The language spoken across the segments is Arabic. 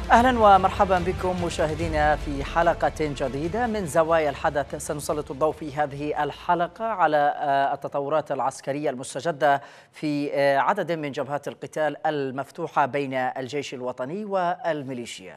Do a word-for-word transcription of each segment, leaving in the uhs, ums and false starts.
أهلا ومرحبا بكم مشاهدينا في حلقة جديدة من زوايا الحدث. سنسلط الضوء في هذه الحلقة على التطورات العسكرية المستجدة في عدد من جبهات القتال المفتوحة بين الجيش الوطني والميليشيا.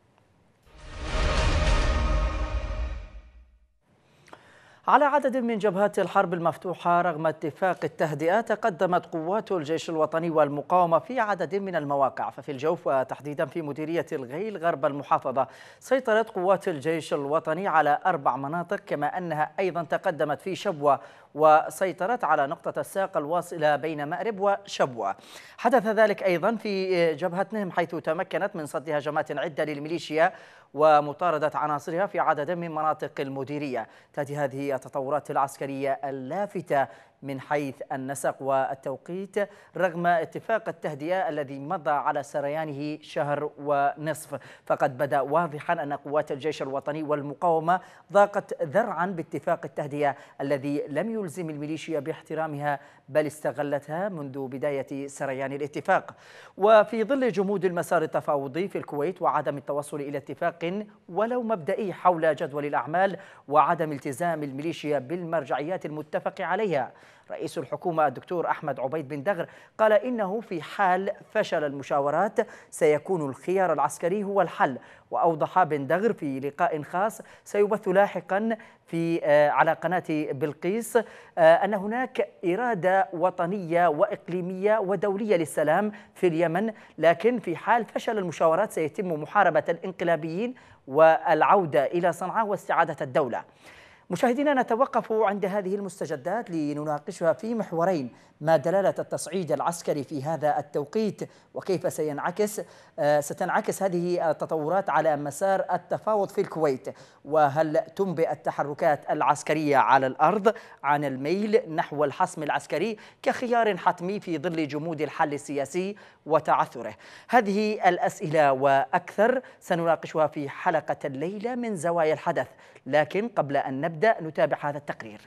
على عدد من جبهات الحرب المفتوحة رغم اتفاق التهدئة، تقدمت قوات الجيش الوطني والمقاومة في عدد من المواقع. ففي الجوف وتحديدا في مديرية الغيل غرب المحافظة سيطرت قوات الجيش الوطني على أربع مناطق، كما أنها أيضا تقدمت في شبوة وسيطرت على نقطة الساق الواصلة بين مأرب وشبوة. حدث ذلك أيضا في جبهة نهم، حيث تمكنت من صد هجمات عدة للميليشيا ومطاردة عناصرها في عدد من مناطق المديرية. تأتي هذه التطورات العسكرية اللافتة من حيث النسق والتوقيت رغم اتفاق التهدئة الذي مضى على سريانه شهر ونصف، فقد بدأ واضحا أن قوات الجيش الوطني والمقاومة ضاقت ذرعا باتفاق التهدئة الذي لم يلزم الميليشيا باحترامها، بل استغلتها منذ بداية سريان الاتفاق. وفي ظل جمود المسار التفاوضي في الكويت وعدم التوصل إلى اتفاق ولو مبدئي حول جدول الأعمال وعدم التزام الميليشيا بالمرجعيات المتفق عليها، رئيس الحكومة الدكتور أحمد عبيد بن دغر قال إنه في حال فشل المشاورات سيكون الخيار العسكري هو الحل. وأوضح بن دغر في لقاء خاص سيبث لاحقا في على قناة بلقيس أن هناك إرادة وطنية وإقليمية ودولية للسلام في اليمن، لكن في حال فشل المشاورات سيتم محاربة الانقلابيين والعودة إلى صنعاء واستعادة الدولة. مشاهدينا، نتوقف عند هذه المستجدات لنناقشها في محورين: ما دلالة التصعيد العسكري في هذا التوقيت، وكيف سينعكس ستنعكس هذه التطورات على مسار التفاوض في الكويت، وهل تنبئ التحركات العسكرية على الأرض عن الميل نحو الحسم العسكري كخيار حتمي في ظل جمود الحل السياسي وتعثره. هذه الأسئلة وأكثر سنناقشها في حلقة الليلة من زوايا الحدث، لكن قبل أن نبدأ نتابع هذا التقرير.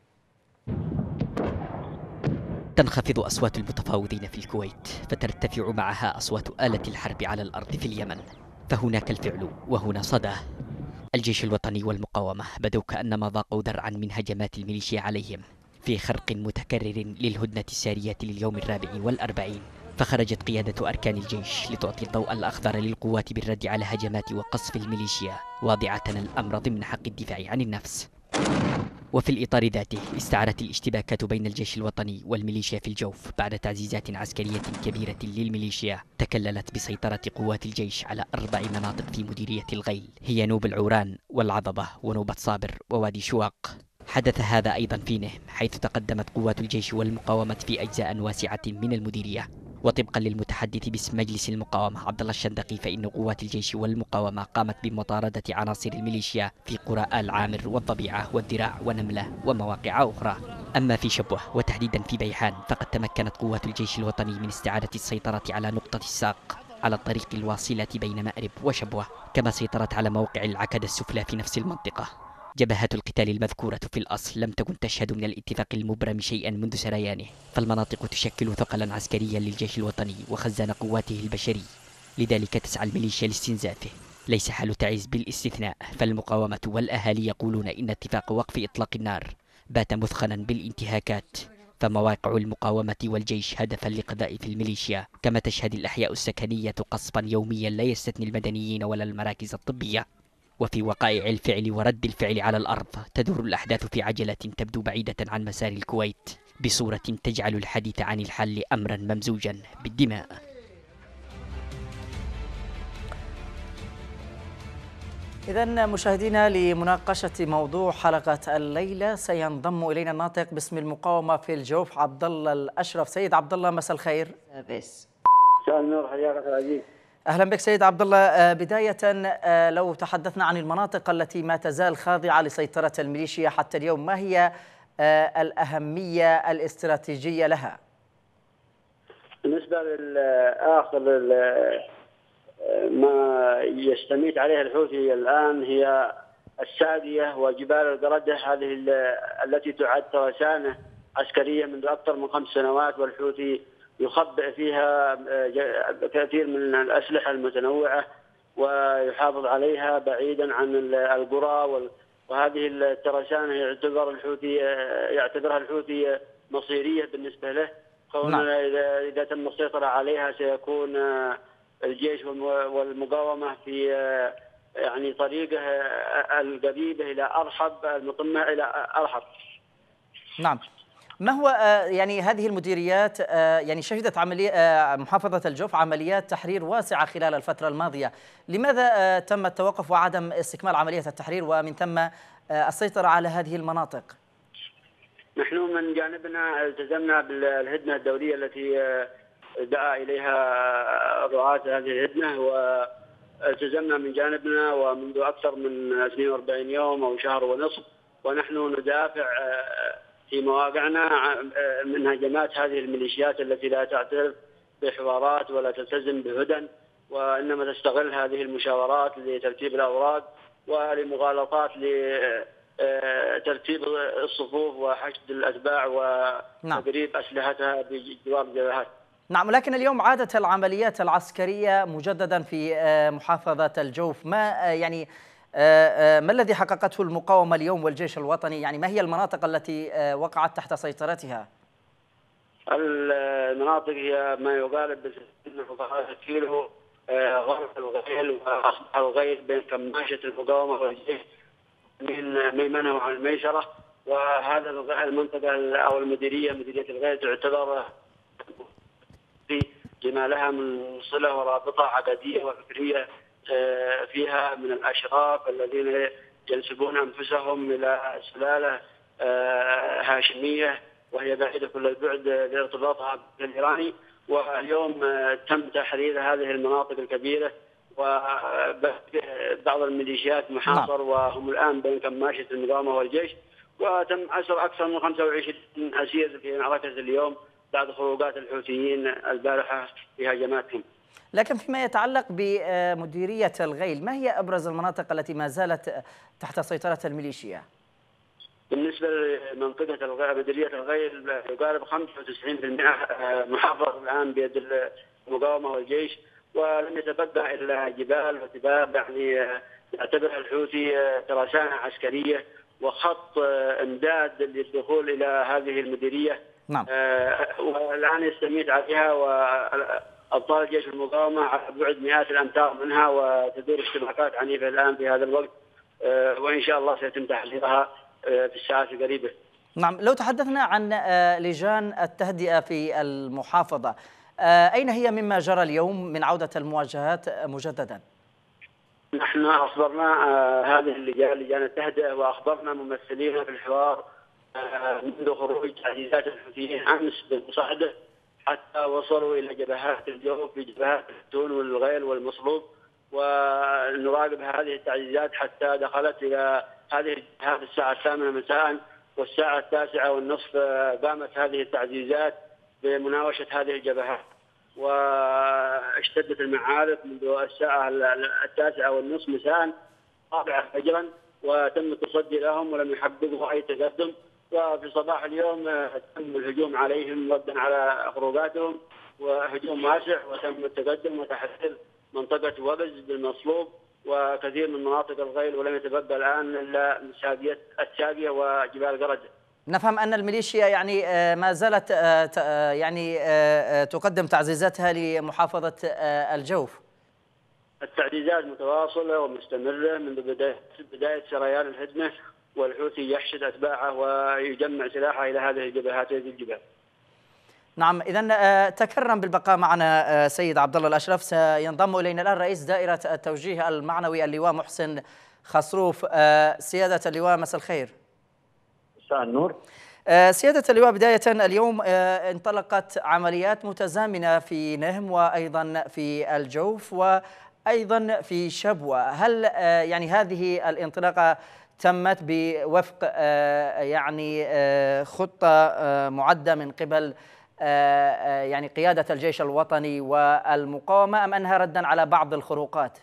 تنخفض أصوات المتفاوضين في الكويت، فترتفع معها أصوات آلة الحرب على الأرض في اليمن، فهناك الفعل وهنا صدى. الجيش الوطني والمقاومة بدوا كأنما ضاقوا ذرعا من هجمات الميليشيا عليهم في خرق متكرر للهدنة السارية لليوم الرابع والأربعين، فخرجت قيادة أركان الجيش لتعطي الضوء الأخضر للقوات بالرد على هجمات وقصف الميليشيا، واضعة الأمر ضمن حق الدفاع عن النفس. وفي الإطار ذاته استعرت الاشتباكات بين الجيش الوطني والميليشيا في الجوف بعد تعزيزات عسكرية كبيرة للميليشيا تكللت بسيطرة قوات الجيش على أربع مناطق في مديرية الغيل، هي نوب العوران والعضبة ونوبة صابر ووادي شواق. حدث هذا أيضا في نهم، حيث تقدمت قوات الجيش والمقاومة في أجزاء واسعة من المديرية. وطبقا للمتحدث باسم مجلس المقاومة عبد الله الشندقي، فإن قوات الجيش والمقاومة قامت بمطاردة عناصر الميليشيا في قرى آل عامر والضبيعة والذراع ونملة ومواقع أخرى. أما في شبوة وتحديدا في بيحان، فقد تمكنت قوات الجيش الوطني من استعادة السيطرة على نقطة الساق على الطريق الواصلة بين مأرب وشبوة، كما سيطرت على موقع العكدة السفلى في نفس المنطقة. جبهات القتال المذكورة في الأصل لم تكن تشهد من الاتفاق المبرم شيئا منذ سريانه، فالمناطق تشكل ثقلا عسكريا للجيش الوطني وخزان قواته البشري، لذلك تسعى الميليشيا لاستنزافه. ليس حال تعز بالاستثناء، فالمقاومة والأهالي يقولون إن اتفاق وقف إطلاق النار بات مثخنا بالانتهاكات، فمواقع المقاومة والجيش هدفا لقذائف الميليشيا، كما تشهد الأحياء السكنية قصفا يوميا لا يستثني المدنيين ولا المراكز الطبية. وفي وقائع الفعل ورد الفعل على الأرض تدور الأحداث في عجلة تبدو بعيدة عن مسار الكويت، بصورة تجعل الحديث عن الحل أمرا ممزوجا بالدماء. إذن مشاهدينا، لمناقشة موضوع حلقة الليلة سينضم إلينا الناطق باسم المقاومة في الجوف عبد الله الأشرف. سيد عبد الله، مساء الخير. بس مساء النور، حياك العزيز. أهلا بك سيد عبد الله. بداية لو تحدثنا عن المناطق التي ما تزال خاضعة لسيطرة الميليشيا حتى اليوم، ما هي الأهمية الاستراتيجية لها؟ بالنسبة للآخر ما يستميت عليه الحوثي الآن هي السادية وجبال القردة، هذه التي تعد ترسانة عسكرية منذ أكثر من خمس سنوات، والحوثي يخبئ فيها كثير من الأسلحة المتنوعة ويحافظ عليها بعيدا عن القرى. وهذه الترسانة يعتبر الحوثي يعتبرها الحوثي مصيرية بالنسبة له، كوننا إذا إذا تم السيطرة عليها سيكون الجيش والمقاومة في يعني طريقه القريبة إلى أرحب، المطمة إلى أرحب. نعم. ما هو يعني هذه المديريات يعني شهدت عملية محافظة الجوف عمليات تحرير واسعة خلال الفترة الماضية، لماذا تم التوقف وعدم استكمال عملية التحرير ومن ثم السيطرة على هذه المناطق؟ نحن من جانبنا التزمنا بالهدنة الدولية التي دعا إليها رعاة هذه الهدنة، والتزمنا من جانبنا ومنذ أكثر من اثنين وأربعين يوم أو شهر ونصف، ونحن ندافع في مواقعنا من هجمات هذه الميليشيات التي لا تعترف بحوارات ولا تلتزم بهدن، وإنما تستغل هذه المشاورات لترتيب الأوراق ولمغالطات لترتيب الصفوف وحشد الأتباع وتقريب أسلحتها بجوار الجبهات. نعم، ولكن اليوم عادت العمليات العسكرية مجددا في محافظة الجوف، ما يعني ما الذي حققته المقاومة اليوم والجيش الوطني؟ يعني ما هي المناطق التي وقعت تحت سيطرتها؟ المناطق هي ما يقارب ب كيلو غرب الغيل وأصبح الغيل بين كماشة المقاومة والجيش من ميمنة وعن الميسرة، وهذا المنطقة أو المديرية مديرية الغيل تعتبر في جمالها من صلة ورابطة عقدية وفكرية فيها من الأشراف الذين ينسبون أنفسهم إلى سلالة هاشمية وهي بعيدة كل البعد لارتباطها بالإيراني. واليوم تم تحرير هذه المناطق الكبيرة، وبعض الميليشيات محاصر وهم الآن بين كماشة المقاومة والجيش، وتم أسر أكثر من خمسة وعشرين أسير في معركة اليوم بعد خروجات الحوثيين البارحة في هجماتهم. لكن فيما يتعلق بمديرية الغيل، ما هي أبرز المناطق التي ما زالت تحت سيطرة الميليشيا؟ بالنسبة لمنطقة مديرية الغيل يقارب خمسة وتسعين بالمئة محافظ الآن بيد المقاومة والجيش، ولم يتبقى إلا جبال وتباب يعني يعتبرها الحوثي ترسانة عسكرية وخط امداد للدخول إلى هذه المديرية. نعم. والآن يستميت عليها وأبطال الجيش المقاومة على بعد مئات الأمتار منها، وتدور اشتباكات عنيفة الآن في هذا الوقت، وإن شاء الله سيتم تحريرها في الساعات القريبة. نعم، لو تحدثنا عن لجان التهدئة في المحافظة، أين هي مما جرى اليوم من عودة المواجهات مجددا؟ نحن أخبرنا هذه اللجان لجان التهدئة وأخبرنا ممثلين في الحوار منذ خروج تعزيزات الحوثيين أمس بالمصاعدة حتى وصلوا إلى جبهات الجوف في جبهات التون والغيل والمصلوب، ونراقب هذه التعزيزات حتى دخلت إلى هذه الجبهات الساعة الثامنة مساء، والساعة التاسعة والنصف قامت هذه التعزيزات بمناوشة هذه الجبهات، واشتدت المعارك منذ الساعة التاسعة والنصف مساء رابعة فجرا، وتم التصدي لهم ولم يحققوا أي تقدم. وفي صباح اليوم تم الهجوم عليهم ردا على خروجاتهم، وهجوم واسع، وتم التقدم وتحرير منطقة وبز بالمصلوب وكثير من مناطق الغيل، ولم يتبقى الآن إلا ساقية الساقية وجبال قردة. نفهم أن الميليشيا يعني ما زالت يعني تقدم تعزيزاتها لمحافظة الجوف. التعزيزات متواصلة ومستمرة منذ بداية بداية سريان الهدنة، والحوثي يحشد أتباعه ويجمع سلاحه إلى هذه الجبهات هذه الجبال. نعم، إذا تكرم بالبقاء معنا سيد عبد الله الأشرف. سينضم إلينا الآن رئيس دائرة التوجيه المعنوي اللواء محسن خصروف. سيادة اللواء مساء الخير. مساء النور. سيادة اللواء، بداية اليوم انطلقت عمليات متزامنة في نهم وأيضا في الجوف وأيضا في شبوة، هل يعني هذه الانطلاقة تمت بوفق يعني خطة معدة من قبل يعني قيادة الجيش الوطني والمقاومة، أم أنها ردا على بعض الخروقات؟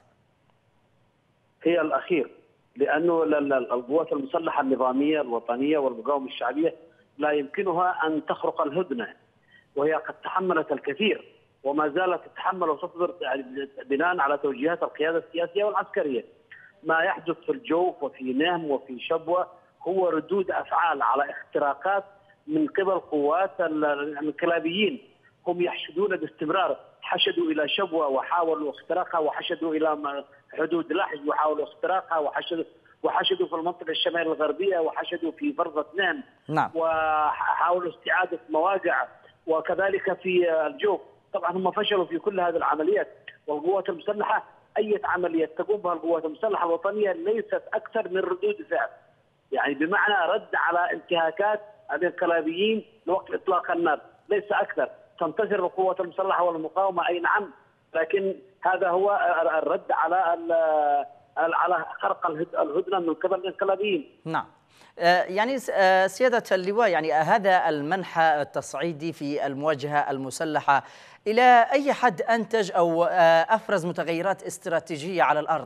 هي الأخير، لأنه القوات المسلحة النظامية الوطنية والمقاومة الشعبية لا يمكنها أن تخرق الهدنة، وهي قد تحملت الكثير وما زالت تتحمل وتصبر يعني بناء على توجيهات القيادة السياسية والعسكرية. ما يحدث في الجوف وفي نهم وفي شبوة هو ردود أفعال على اختراقات من قبل قوات الانقلابيين. هم يحشدون باستمرار، حشدوا إلى شبوة وحاولوا اختراقها، وحشدوا إلى حدود لحج وحاولوا اختراقها، وحشدوا وحشدوا في المنطقة الشمال الغربية، وحشدوا في فرضة نهم. نعم. وحاولوا استعادة مواقع، وكذلك في الجوف. طبعا هم فشلوا في كل هذه العمليات. والقوات المسلحة أي عملية تقوم بها القوات المسلحة الوطنية ليست أكثر من ردود فعل، يعني بمعنى رد على انتهاكات الانقلابيين لوقت إطلاق النار، ليس أكثر. تنتصر القوات المسلحة والمقاومة أي نعم، لكن هذا هو الرد على على خرق الهدنة من قبل الانقلابيين. نعم. يعني سيادة اللواء، يعني هذا المنحى التصعيدي في المواجهة المسلحة إلى أي حد أنتج أو أفرز متغيرات استراتيجية على الأرض؟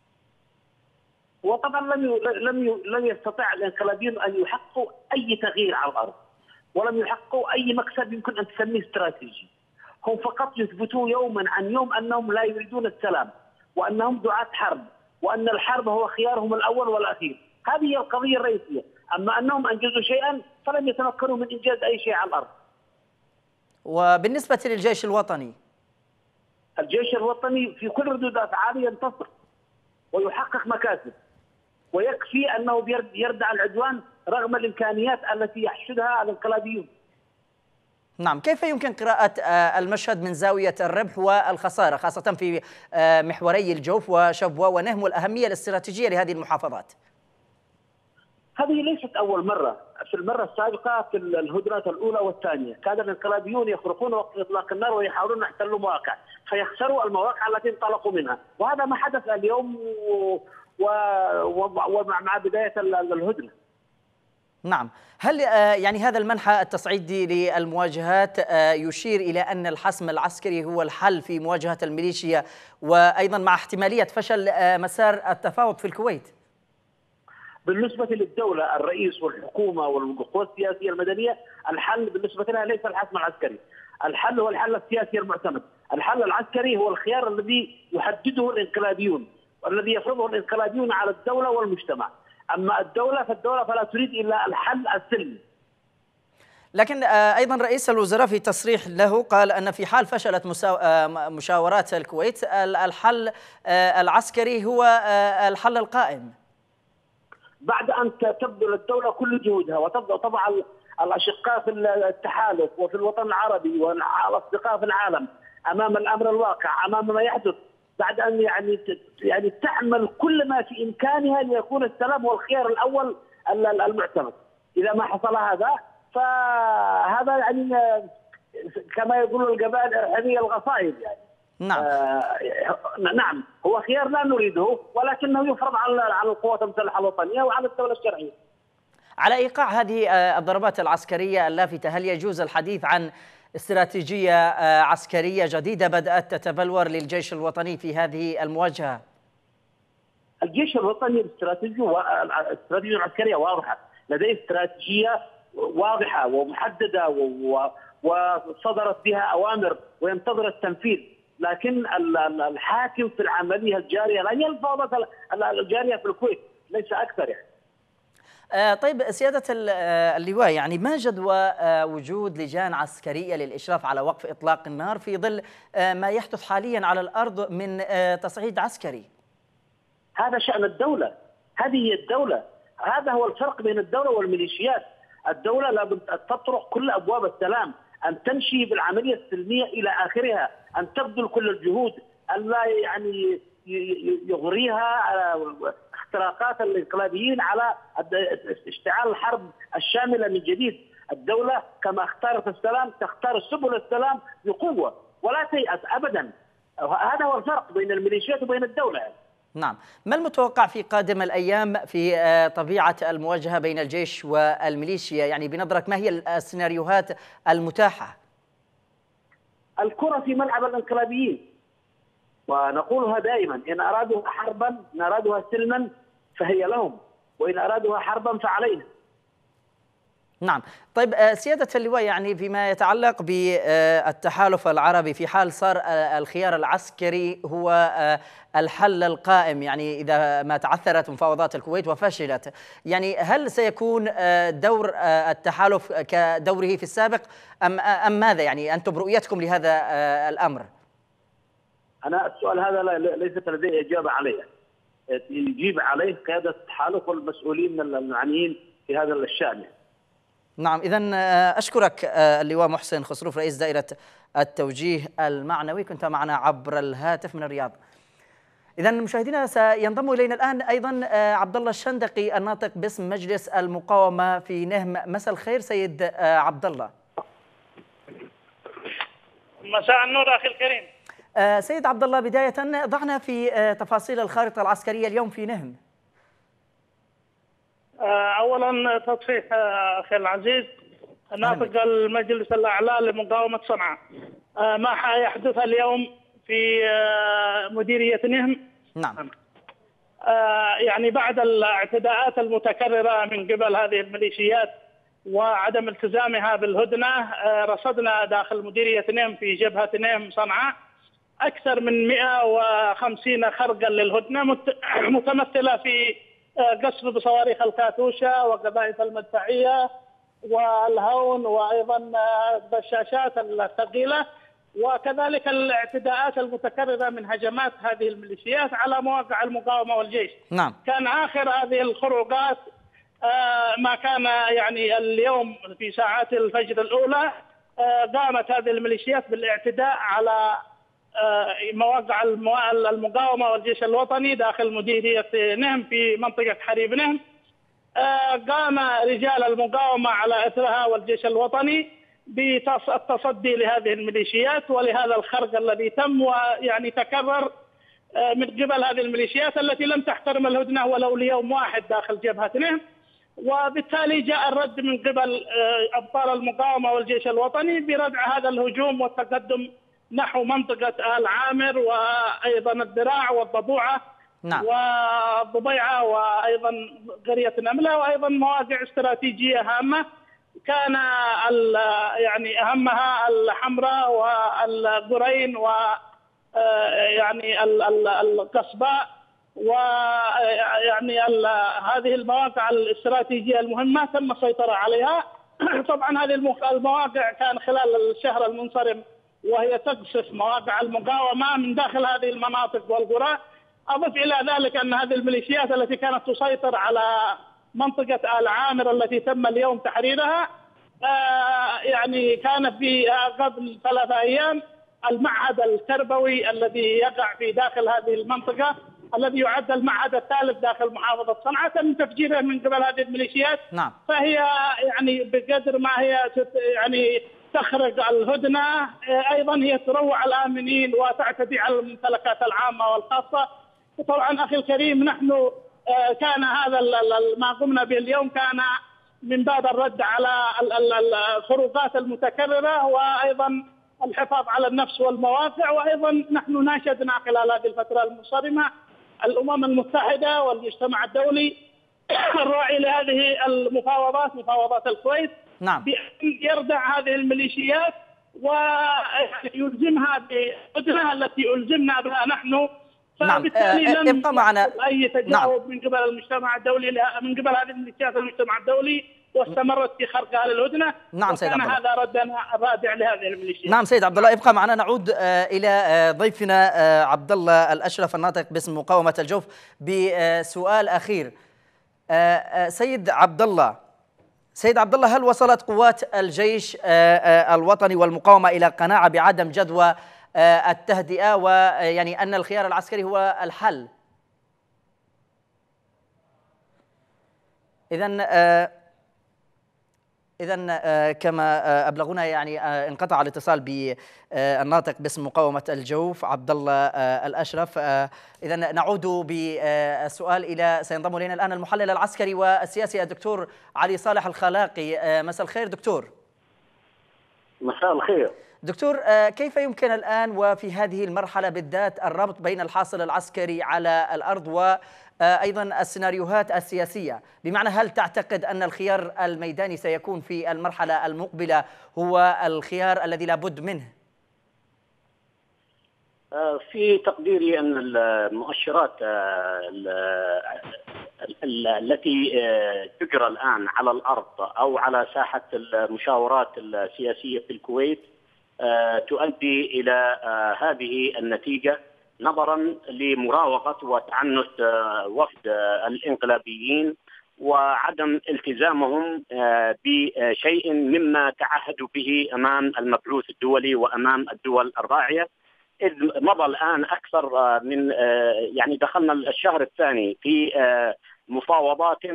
وطبعا لم لم لم يستطع الانقلابيين أن يحققوا أي تغيير على الأرض، ولم يحققوا أي مكسب يمكن أن تسميه استراتيجي. هم فقط يثبتوا يوما عن يوم أنهم لا يريدون السلام، وأنهم دعاة حرب، وأن الحرب هو خيارهم الأول والأخير. هذه هي القضية الرئيسية. أما أنهم أنجزوا شيئا فلم يتمكنوا من إنجاز أي شيء على الأرض. وبالنسبة للجيش الوطني، الجيش الوطني في كل ردود أفعاله ينتصر ويحقق مكاسب، ويكفي أنه يردع العدوان رغم الإمكانيات التي يحشدها الانقلابيون. نعم. كيف يمكن قراءة المشهد من زاوية الربح والخسارة، خاصة في محوري الجوف وشبوة ونهم، والأهمية الاستراتيجية لهذه المحافظات؟ هذه ليست أول مرة. في المرة السابقة في الهدنات الأولى والثانية كان الانقلابيون يخرقون وقت إطلاق النار ويحاولون يحتلوا مواقع، فيخسروا المواقع التي انطلقوا منها، وهذا ما حدث اليوم ومع بداية الهدنة. نعم. هل يعني هذا المنحى التصعيدي للمواجهات يشير إلى أن الحسم العسكري هو الحل في مواجهة الميليشيا، وأيضا مع احتمالية فشل مسار التفاوض في الكويت؟ بالنسبة للدولة، الرئيس والحكومة والقوى السياسية المدنية، الحل بالنسبة لها ليس الحسم العسكري. الحل هو الحل السياسي المعتمد. الحل العسكري هو الخيار الذي يحدده الانقلابيون، والذي يفرضه الانقلابيون على الدولة والمجتمع. أما الدولة فالدولة فلا تريد إلا الحل السلمي. لكن أيضا رئيس الوزراء في تصريح له قال أن في حال فشلت مشاورات الكويت الحل العسكري هو الحل القائم. بعد أن تبذل الدولة كل جهودها وتبدأ طبعا الأشقاء في التحالف وفي الوطن العربي والأصدقاء في العالم أمام الأمر الواقع، أمام ما يحدث، بعد أن يعني يعني تعمل كل ما في إمكانها ليكون السلام هو الخيار الأول المعتمد. إذا ما حصل هذا فهذا يعني كما يقول القبائل الإرهابية الغصائب يعني. نعم. آه نعم، هو خيار لا نريده، ولكنه يفرض على على القوات المسلحة الوطنية وعلى الدولة الشرعية. على إيقاع هذه الضربات العسكرية اللافتة، هل يجوز الحديث عن استراتيجية عسكرية جديدة بدأت تتبلور للجيش الوطني في هذه المواجهة؟ الجيش الوطني الاستراتيجية العسكرية واضحة، لديه استراتيجية واضحة ومحددة وصدرت بها أوامر وينتظر التنفيذ، لكن الحاكم في العملية الجارية لا هي الفوضى الجارية في الكويت، ليس أكثر يعني. آه طيب سيادة اللواء، يعني ما جدوى آه وجود لجان عسكرية للإشراف على وقف إطلاق النار في ظل آه ما يحدث حاليا على الأرض من آه تصعيد عسكري؟ هذا شأن الدولة، هذه هي الدولة، هذا هو الفرق بين الدولة والميليشيات. الدولة لابد أن تطرق كل أبواب السلام، أن تمشي بالعملية السلمية إلى آخرها، أن تبذل كل الجهود، أن لا يعني يغريها اختراقات الانقلابيين على اشتعال الحرب الشاملة من جديد. الدولة كما اختارت السلام تختار سبل السلام بقوة ولا تيأس أبدا. هذا هو الفرق بين الميليشيات وبين الدولة يعني. نعم. ما المتوقع في قادم الأيام في طبيعة المواجهة بين الجيش والميليشيا؟ يعني بنظرك ما هي السيناريوهات المتاحة؟ الكرة في ملعب الانقلابيين، ونقولها دائما: إن أرادوا حربا إن أرادوها سلما فهي لهم، وإن أرادوها حربا فعلينا. نعم. طيب سيادة اللواء، يعني فيما يتعلق بالتحالف العربي، في حال صار الخيار العسكري هو الحل القائم، يعني إذا ما تعثرت مفاوضات الكويت وفشلت، يعني هل سيكون دور التحالف كدوره في السابق أم أم ماذا؟ يعني أنتم برؤيتكم لهذا الأمر؟ أنا السؤال هذا ليست لدي إجابة عليه، يجيب عليه قيادة التحالف والمسؤولين المعنيين في هذا الشأن. نعم، إذن أشكرك اللواء محسن خسروف رئيس دائرة التوجيه المعنوي، كنت معنا عبر الهاتف من الرياض. إذن مشاهدينا، سينضم إلينا الآن أيضا عبد الله الشندقي الناطق باسم مجلس المقاومة في نهم. مساء الخير سيد عبد الله. مساء النور أخي الكريم. سيد عبد الله، بداية ضعنا في تفاصيل الخارطة العسكرية اليوم في نهم. أولا تصحيح أخي العزيز، ناطق المجلس الأعلى لمقاومة صنعاء، ما يحدث اليوم في مديرية نهم نعم يعني بعد الاعتداءات المتكررة من قبل هذه الميليشيات وعدم التزامها بالهدنة، رصدنا داخل مديرية نهم في جبهة نهم صنعاء أكثر من مئة وخمسين خرقا للهدنة متمثلة في قصف بصواريخ الكاتوشة وقذائف المدفعية والهون وأيضا الدشاشات الثقيلة، وكذلك الاعتداءات المتكررة من هجمات هذه الميليشيات على مواقع المقاومة والجيش. نعم. كان آخر هذه الخروقات ما كان يعني اليوم في ساعات الفجر الأولى قامت هذه الميليشيات بالاعتداء على مواقع المقاومة والجيش الوطني داخل مديرية نهم في منطقة حريب نهم. قام رجال المقاومة على إثرها والجيش الوطني بالتصدي لهذه الميليشيات ولهذا الخرق الذي تم ويعني تكرر من قبل هذه الميليشيات التي لم تحترم الهدنة ولو ليوم واحد داخل جبهة نهم، وبالتالي جاء الرد من قبل أبطال المقاومة والجيش الوطني بردع هذا الهجوم والتقدم نحو منطقة آل عامر وأيضا الذراع والضبوعة نعم. والضبيعة وأيضا قرية نملة وأيضا مواقع استراتيجية هامة كان يعني أهمها الحمراء والقرين ويعني القصباء، ويعني هذه المواقع الاستراتيجية المهمة تم السيطرة عليها. طبعا هذه المواقع كان خلال الشهر المنصرم وهي تقصف مواقع المقاومة من داخل هذه المناطق والقرى. أضف إلى ذلك أن هذه الميليشيات التي كانت تسيطر على منطقة آل عامر التي تم اليوم تحريرها يعني كان في قبل ثلاثة أيام المعهد التربوي الذي يقع في داخل هذه المنطقة الذي يعد المعهد الثالث داخل محافظة صنعاء تم تفجيره من قبل هذه الميليشيات. نعم. فهي يعني بقدر ما هي يعني تخرق الهدنة أيضا هي تروع الآمنين وتعتدي على الممتلكات العامة والخاصة. طبعا أخي الكريم، نحن كان هذا ما قمنا به اليوم كان من باب الرد على الخروقات المتكررة وأيضا الحفاظ على النفس والمواقع، وأيضا نحن ناشدنا خلال هذه الفترة المنصرمة الأمم المتحدة والمجتمع الدولي الراعي لهذه المفاوضات مفاوضات الكويت نعم. بأن يردع هذه الميليشيات ويلزمها بالهدنة التي ألزمنا بها نحن. نعم. لم يبقى معنا أي تجاوب نعم. من قبل المجتمع الدولي من قبل هذه الميليشيات المجتمع الدولي واستمرت في خرقها للهدنة. نعم سيد عبد الله. هذا ردنا الرادع لهذه الميليشيات. نعم سيد عبد الله، ابقى معنا. نعود إلى ضيفنا عبد الله الأشرف الناطق باسم مقاومة الجوف بسؤال أخير. سيد عبد الله سيد عبد الله هل وصلت قوات الجيش الوطني والمقاومة إلى قناعة بعدم جدوى التهدئة ويعني أن الخيار العسكري هو الحل؟ إذن إذن كما أبلغونا يعني انقطع الاتصال بالناطق باسم مقاومة الجوف عبد الله الأشرف. إذن نعود بالسؤال إلى سينضم إلينا الآن المحلل العسكري والسياسي الدكتور علي صالح الخلاقي. مساء الخير دكتور. مساء الخير. دكتور، كيف يمكن الآن وفي هذه المرحلة بالذات الربط بين الحاصل العسكري على الأرض وأيضا السيناريوهات السياسية؟ بمعنى هل تعتقد أن الخيار الميداني سيكون في المرحلة المقبلة هو الخيار الذي لابد منه؟ في تقديري أن المؤشرات التي تجرى الآن على الأرض أو على ساحة المشاورات السياسية في الكويت تؤدي إلى هذه النتيجة، نظرا لمراوغة وتعنت وفد الانقلابيين وعدم التزامهم بشيء مما تعهدوا به أمام المبعوث الدولي وأمام الدول الراعية. إذ مضى الآن أكثر من يعني دخلنا الشهر الثاني في مفاوضات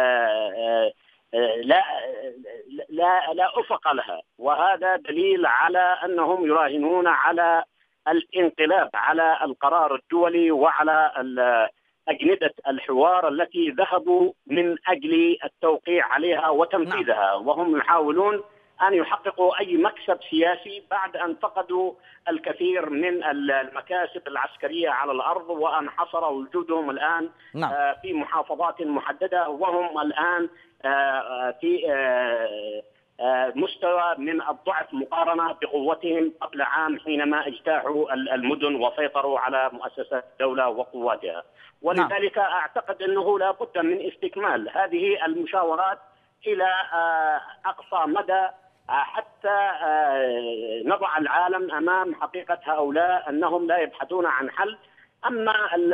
لا لا لا أفق لها، وهذا دليل على أنهم يراهنون على الانقلاب على القرار الدولي وعلى أجندة الحوار التي ذهبوا من أجل التوقيع عليها وتنفيذها، وهم يحاولون أن يحققوا أي مكسب سياسي بعد أن فقدوا الكثير من المكاسب العسكرية على الأرض وأن حصر وجودهم الآن نعم. في محافظات محددة، وهم الآن في مستوى من الضعف مقارنة بقوتهم قبل عام حينما اجتاحوا المدن وسيطروا على مؤسسات الدولة وقواتها. ولذلك أعتقد أنه لا بد من استكمال هذه المشاورات إلى أقصى مدى حتى نضع العالم أمام حقيقة هؤلاء أنهم لا يبحثون عن حل. أما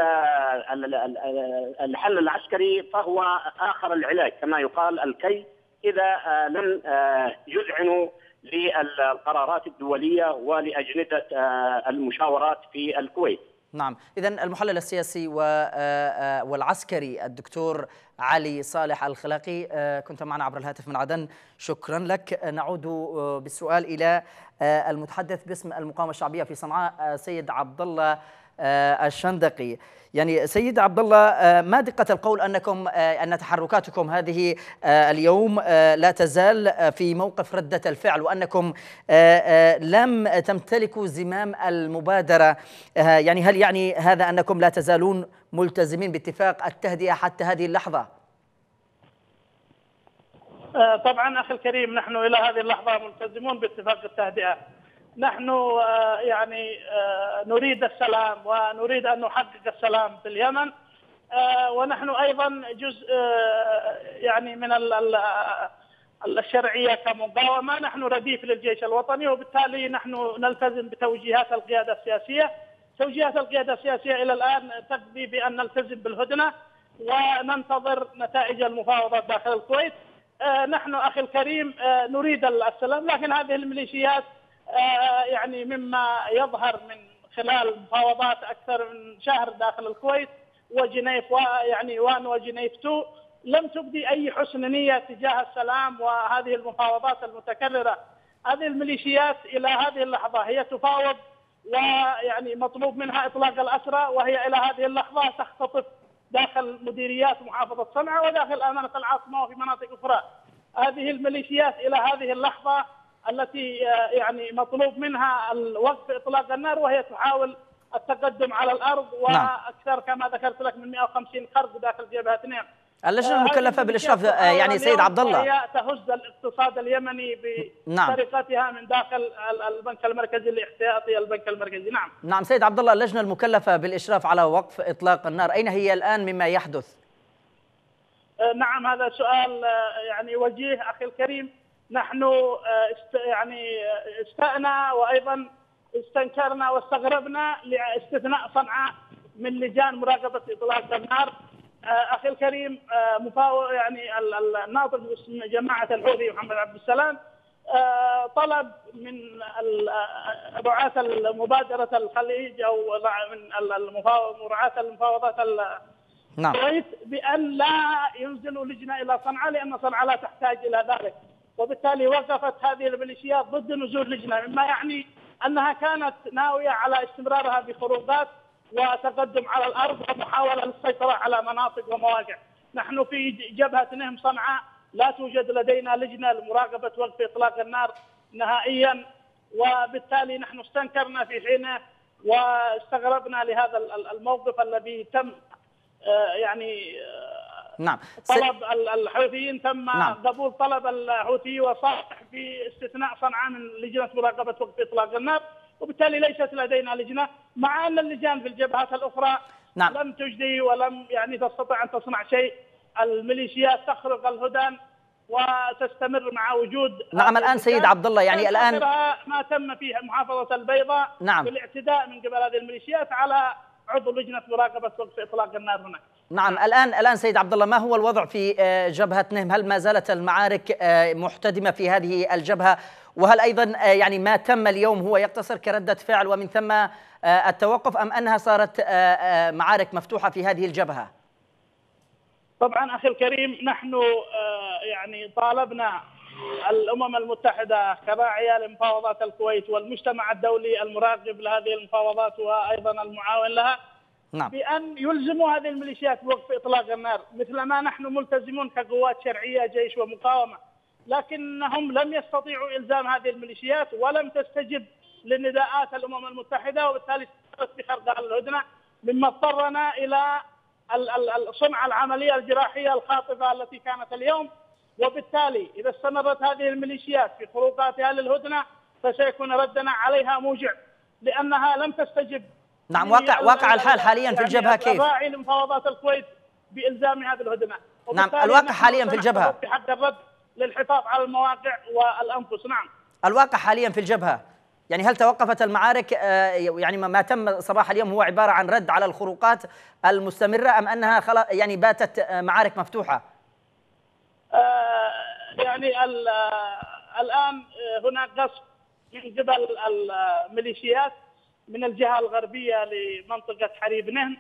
الحل العسكري فهو آخر العلاج كما يقال الكي إذا لم يذعنوا للقرارات الدولية ولأجندة المشاورات في الكويت. نعم، إذن المحلل السياسي والعسكري الدكتور علي صالح الخلاقي، كنت معنا عبر الهاتف من عدن، شكرا لك. نعود بالسؤال إلى المتحدث باسم المقاومة الشعبية في صنعاء سيد عبد الله الشندقي. يعني سيد عبد الله، ما دقة القول أنكم أن تحركاتكم هذه اليوم لا تزال في موقف ردة الفعل وأنكم لم تمتلكوا زمام المبادرة؟ يعني هل يعني هذا أنكم لا تزالون ملتزمين باتفاق التهدئة حتى هذه اللحظة؟ طبعا أخي الكريم، نحن إلى هذه اللحظة ملتزمون باتفاق التهدئة. نحن يعني نريد السلام ونريد أن نحقق السلام في اليمن، ونحن أيضا جزء يعني من الشرعية كمقاومة. نحن رديف للجيش الوطني، وبالتالي نحن نلتزم بتوجيهات القيادة السياسية. توجيهات القيادة السياسية إلى الآن تقضي بأن نلتزم بالهدنة وننتظر نتائج المفاوضات داخل الكويت. نحن أخي الكريم نريد السلام، لكن هذه الميليشيات يعني مما يظهر من خلال مفاوضات أكثر من شهر داخل الكويت وجنيف ويعني وان وجنيف تو لم تبدي أي حسن نية تجاه السلام وهذه المفاوضات المتكررة. هذه الميليشيات إلى هذه اللحظة هي تفاوض ويعني مطلوب منها إطلاق الأسرى، وهي إلى هذه اللحظة تختطف داخل مديريات محافظة صنعاء وداخل آمنة العاصمة وفي مناطق أخرى. هذه الميليشيات إلى هذه اللحظة التي يعني مطلوب منها الوقف إطلاق النار، وهي تحاول التقدم على الأرض وأكثر كما ذكرت لك من مئة وخمسين خرق داخل جبهة اثنين. اللجنة المكلفة بالإشراف يعني سيد عبد الله هي تهز الاقتصاد اليمني بسرقتها من داخل البنك المركزي الاحتياطي البنك المركزي. نعم نعم سيد عبد الله، اللجنة المكلفة بالإشراف على وقف إطلاق النار أين هي الآن مما يحدث؟ نعم، هذا سؤال يعني وجيه أخي الكريم. نحن است يعني استأنا وأيضا استنكرنا واستغربنا لاستثناء صنعاء من لجان مراقبة إطلاق النار. أخي الكريم، مفاوض يعني الناطق باسم جماعة الحوثي محمد عبد السلام طلب من رعاة مبادرة الخليج أو من رعاة المفاوضات الكويت بأن لا ينزلوا لجنة إلى صنعاء، لأن صنعاء لا تحتاج إلى ذلك، وبالتالي وقفت هذه الميليشيات ضد نزول لجنة، مما يعني أنها كانت ناوية على استمرارها بخروجات وتقدم على الأرض ومحاولة للسيطرة على مناطق ومواقع. نحن في جبهة نهم صنعاء لا توجد لدينا لجنة لمراقبة وقف إطلاق النار نهائيا، وبالتالي نحن استنكرنا في حينه واستغربنا لهذا الموقف الذي تم يعني نعم. طلب الحوثيين، تم نعم. قبول طلب الحوثي وصالح في استثناء صنعاء من لجنة مراقبة وقف إطلاق النار، وبالتالي ليست لدينا لجنة، مع أن اللجان في الجبهات الأخرى نعم. لم تجدي ولم يعني تستطيع أن تصنع شيء. الميليشيات تخرق الهدن وتستمر مع وجود. نعم. الآن سيد عبد الله يعني الآن ما تم في محافظة البيضاء نعم. بالاعتداء من قبل هذه الميليشيات على عضو لجنة مراقبة وقف إطلاق النار هناك. نعم. الآن الآن سيد عبد الله، ما هو الوضع في جبهة نهم؟ هل ما زالت المعارك محتدمة في هذه الجبهة؟ وهل أيضا يعني ما تم اليوم هو يقتصر كردة فعل ومن ثم التوقف، أم أنها صارت معارك مفتوحة في هذه الجبهة؟ طبعا أخي الكريم، نحن يعني طالبنا الأمم المتحدة كراعية لمفاوضات الكويت والمجتمع الدولي المراقب لهذه المفاوضات وأيضا المعاون لها، نعم. بأن يلزموا هذه الميليشيات بوقف إطلاق النار مثل ما نحن ملتزمون كقوات شرعية جيش ومقاومة، لكنهم لم يستطيعوا إلزام هذه الميليشيات ولم تستجب لنداءات الأمم المتحدة، وبالتالي استمرت بخرق الهدنة، مما اضطرنا إلى صنع العملية الجراحية الخاطفة التي كانت اليوم. وبالتالي إذا استمرت هذه الميليشيات في خروقاتها للهدنة فسيكون ردنا عليها موجع، لأنها لم تستجب. نعم. واقع واقع الحال حاليا في الجبهة كيف؟ الراعي لمفاوضات الكويت بإلزامها بالهدنة. نعم. الواقع حاليا في الجبهة في حق الرد للحفاظ على المواقع والأنفس. نعم. الواقع حاليا في الجبهة يعني هل توقفت المعارك؟ يعني ما تم صباح اليوم هو عبارة عن رد على الخروقات المستمرة، أم أنها خلاص يعني باتت معارك مفتوحة؟ آه يعني الآن هناك قصف من قبل الميليشيات من الجهة الغربية لمنطقة حريب نهم،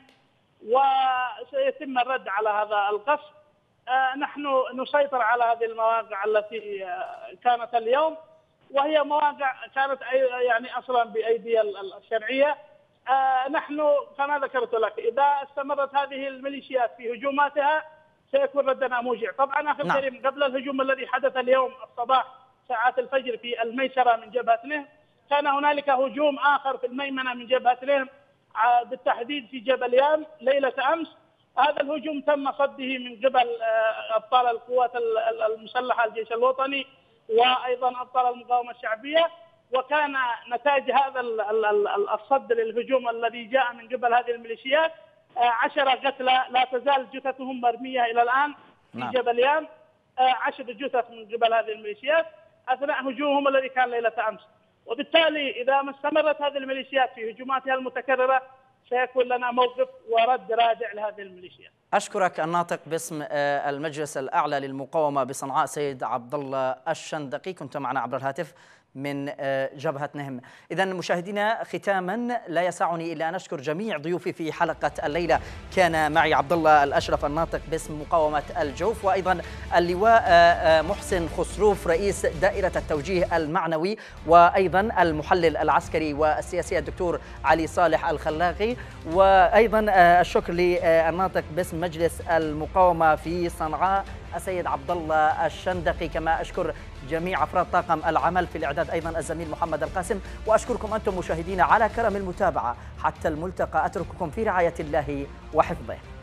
وسيتم الرد على هذا القصف. آه نحن نسيطر على هذه المواقع التي كانت اليوم، وهي مواقع كانت يعني اصلا بايدي الشرعيه. آه نحن كما ذكرت لك، اذا استمرت هذه الميليشيات في هجوماتها سيكون ردنا موجع. طبعا اخي الكريم، نعم. قبل الهجوم الذي حدث اليوم الصباح ساعات الفجر في الميسره من جبهه نهم، كان هنالك هجوم اخر في الميمنه من جبهه نهم، بالتحديد في جبل يام ليله امس. هذا الهجوم تم صده من قبل ابطال القوات المسلحه الجيش الوطني وايضا ابطال المقاومه الشعبيه، وكان نتاج هذا الصد للهجوم الذي جاء من قبل هذه الميليشيات عشرة قتلى لا تزال جثثهم مرميه الى الان في نعم. جبل يام، عشر جثث من قبل هذه الميليشيات اثناء هجومهم الذي كان ليله امس. وبالتالي اذا ما استمرت هذه الميليشيات في هجوماتها المتكرره سيكون لنا موقف ورد رادع لهذه الميليشيات. أشكرك الناطق باسم المجلس الأعلى للمقاومة بصنعاء سيد عبد الله الشندقي، كنت معنا عبر الهاتف من جبهة نهم. إذا مشاهدينا، ختاما لا يسعني إلا أن أشكر جميع ضيوفي في حلقة الليلة. كان معي عبد الله الأشرف الناطق باسم مقاومة الجوف، وأيضا اللواء محسن خسروف رئيس دائرة التوجيه المعنوي، وأيضا المحلل العسكري والسياسي الدكتور علي صالح الخلاقي، وأيضا الشكر للناطق باسم مجلس المقاومة في صنعاء السيد عبد الله الشندقي. كما أشكر جميع أفراد طاقم العمل في الإعداد أيضا الزميل محمد القاسم، وأشكركم أنتم مشاهدينا على كرم المتابعة. حتى الملتقى أترككم في رعاية الله وحفظه.